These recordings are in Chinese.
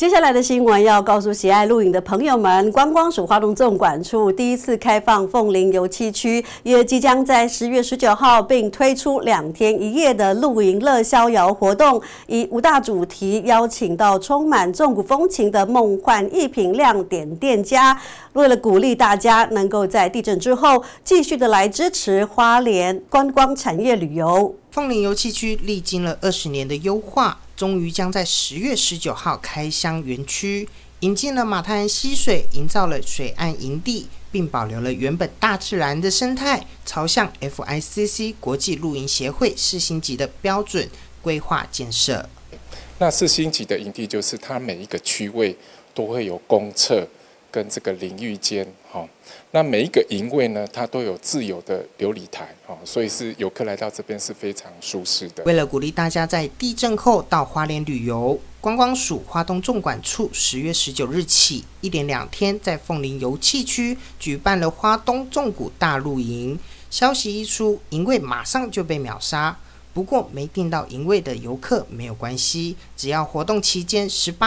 接下来的新闻要告诉喜爱露营的朋友们，观光署花东纵管处第一次开放凤林油气区，也即将在10月19号并推出2天1夜的露营乐逍遥活动，以5大主题邀请到充满纵谷风情的梦幻逸品亮点店家，为了鼓励大家能够在地震之后继续的来支持花莲观光产业旅游。 凤林油气区历经了20年的优化，终于将在10月19号开箱园区，引进了马太鞍溪水，营造了水岸营地，并保留了原本大自然的生态，朝向 FICC 国际露营协会4星级的标准规划建设。 那4星级的营地就是它每一个区位都会有公厕跟这个淋浴间，那每一个营位呢，它都有自有的流理台，所以是游客来到这边是非常舒适的。 为了鼓励大家在地震后到花莲旅游，观光署花东纵管处10月19日起，一连2天在凤林油气区举办了花东纵谷大露营。消息一出，营位马上就被秒杀。不过没订到营位的游客没有关系，只要活动期间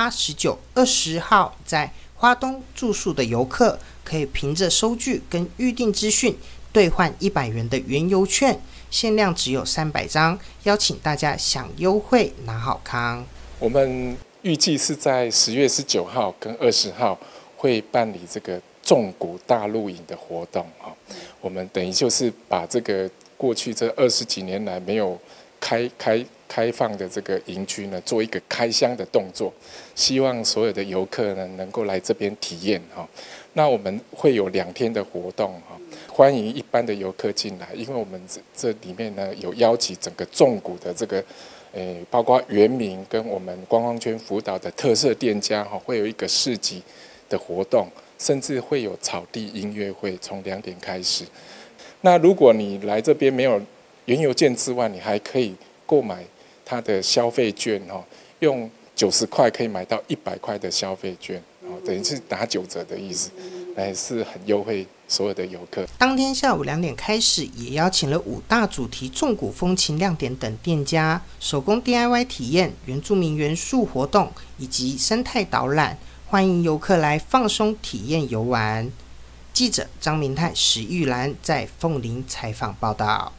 18、19、20号在花东住宿的游客，可以凭着收据跟预订资讯兑换100元的原油券，限量只有300张，邀请大家享优惠拿好康。 我们预计是在10月19号跟20号会办理这个纵谷大露营的活动，我们等于就是把这个过去这20几年来没有开放的这个营区呢，做一个开箱的动作，希望所有的游客呢能够来这边体验哈。那我们会有2天的活动哈，欢迎一般的游客进来，因为我们这里面呢有邀请整个纵谷的这个，包括原民跟我们观光圈辅导的特色店家哈，会有一个市集的活动，甚至会有草地音乐会，从2点开始。那如果你来这边没有原油券之外，你还可以购买它的消费券，用90块可以买到100块的消费券，等于是打9折的意思，是很优惠所有的游客。 当天下午2点开始，也邀请了5大主题纵谷风情亮点等店家，手工 DIY 体验、原住民元素活动以及生态导览，欢迎游客来放松体验游玩。记者张明泰、石玉兰在凤林采访报道。